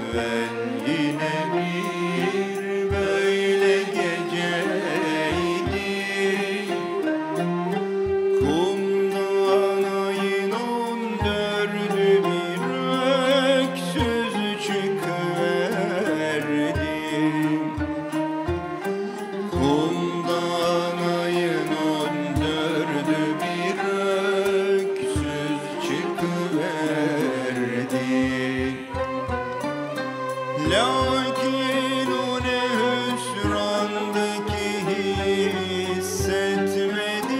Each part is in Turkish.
evvel yine bir böyle geceydi. Kumdan ayın 14'ü bir öksüz çıkıverdi. Kumdan ayın 14'ü bir öksüz çıkıverdi. Lakin o ne hüsrandı ki hissetmedi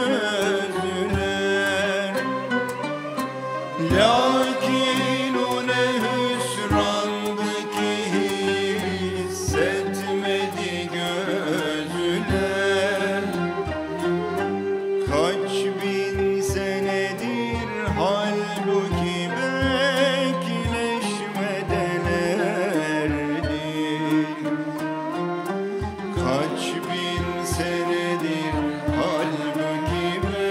gözler. Lakin o ne hüsrandı ki hissetmedi gözler. Kaç bin senedir halbuki bekleşmedelerdi. Kaç bin senedir halbuki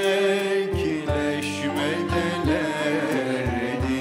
bekleşmedelerdi.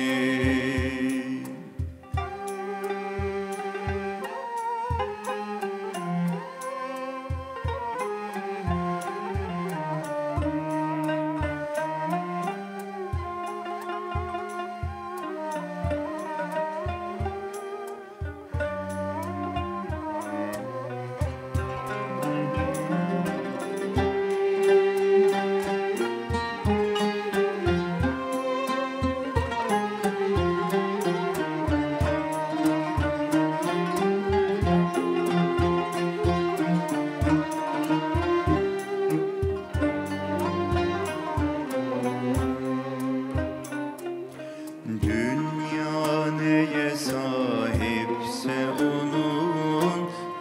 Dünya neye sahipse onun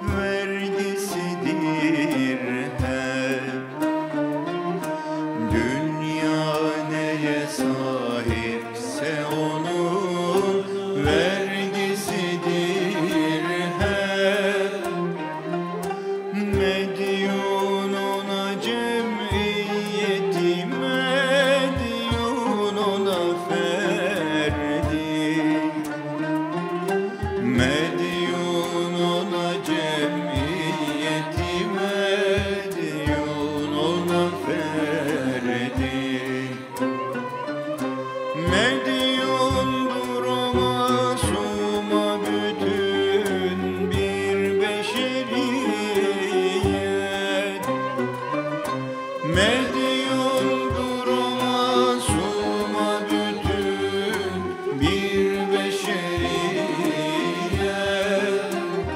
vergisidir hep. Dünya neye sahipse onun vergisidir hep. Medyun ona cemiyeti, medyun ona medyun ona cemiyeti, medyun ona ferdi. Medyundur o masuma bütün bir beşeriyet. Medyundur o masuma bütün bir beşeriyet.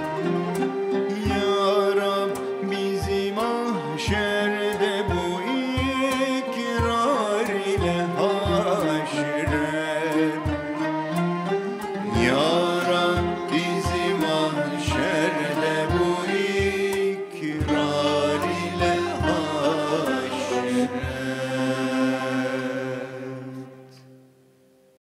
Ya Rab bizi mahşerde bu ikrar ile haşret. Ya